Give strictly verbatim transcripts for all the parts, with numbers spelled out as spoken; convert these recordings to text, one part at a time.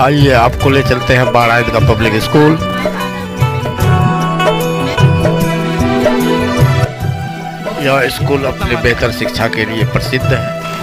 आइए आपको ले चलते हैं बाड़ा ईदगाह पब्लिक स्कूल। यह स्कूल अपनी बेहतर शिक्षा के लिए प्रसिद्ध है।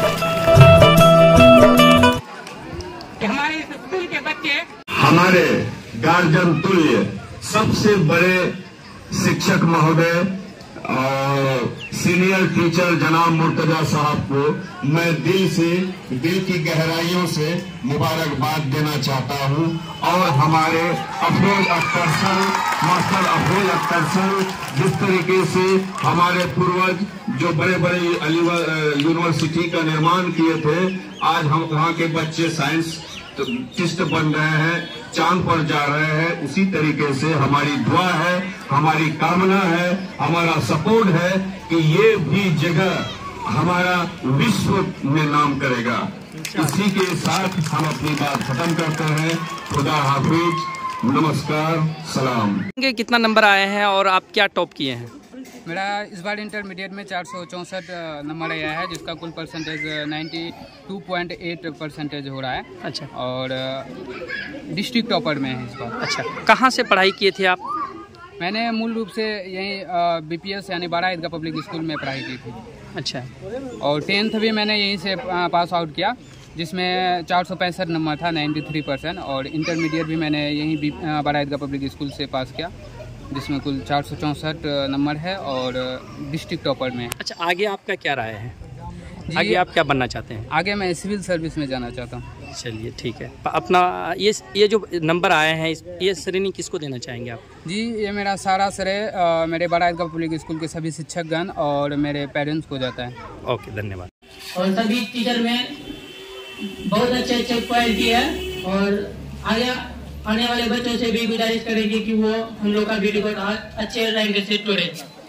हमारे स्कूल के बच्चे हमारे गार्जियन तुल्य सबसे बड़े शिक्षक महोदय और सीनियर टीचर जनाब मुर्तजा साहब को मैं दिल से दिल की गहराइयों से मुबारकबाद देना चाहता हूं। और हमारे Afroz Akhtar sir, master Afroz Akhtar sir, जिस तरीके से हमारे पूर्वज जो बड़े बड़े यूनिवर्सिटी का निर्माण किए थे, आज हम वहाँ के बच्चे साइंस टिस्ट बन रहे हैं, चांद पर जा रहे हैं। उसी तरीके से हमारी दुआ है, हमारी कामना है, हमारा सपोर्ट है कि ये भी जगह हमारा विश्व में नाम करेगा। इसी के साथ हम अपनी बात खत्म करते हैं। खुदा हाफिज, नमस्कार, सलाम। कितना नंबर आए हैं और आप क्या टॉप किए हैं? मेरा इस बार इंटरमीडिएट में चार सौ चौंसठ नंबर आया है, जिसका कुल परसेंटेज बानवे पॉइंट आठ परसेंटेज हो रहा है। अच्छा। और डिस्ट्रिक्ट टॉपर में है इस बार। अच्छा, कहाँ से पढ़ाई किए थे आप? मैंने मूल रूप से यहीं बीपीएस यानी बाड़ा ईदगाह पब्लिक स्कूल में पढ़ाई की थी। अच्छा। और टेंथ भी मैंने यहीं से पास आउट किया, जिसमें चार सौ पैंसठ नंबर था, तिरानवे परसेंट। और इंटरमीडिएट भी मैंने यहीं बाड़ा ईदगाह पब्लिक स्कूल से पास किया, जिसमें कुल चार सौ चौंसठ नंबर है और डिस्ट्रिक्ट टॉपर में। अच्छा, आगे आपका क्या राय है? आगे आप क्या बनना चाहते हैं? आगे मैं सिविल सर्विस में जाना चाहता हूँ। चलिए ठीक है। अपना ये ये जो नंबर आए हैं, ये श्रेणी किसको देना चाहेंगे आप? जी, ये मेरा सारा श्रेय मेरे बाड़ा ईदगाह पब्लिक स्कूल के सभी शिक्षकगण और मेरे पेरेंट्स को जाता है। ओके, धन्यवाद। और सभी टीचर में बहुत अच्छे अच्छे क्वालिटी है। और आगे आने वाले बच्चों से भी गुजारिश करेंगे कि वो हम लोग का वीडियो अच्छे रैंक से तोड़े।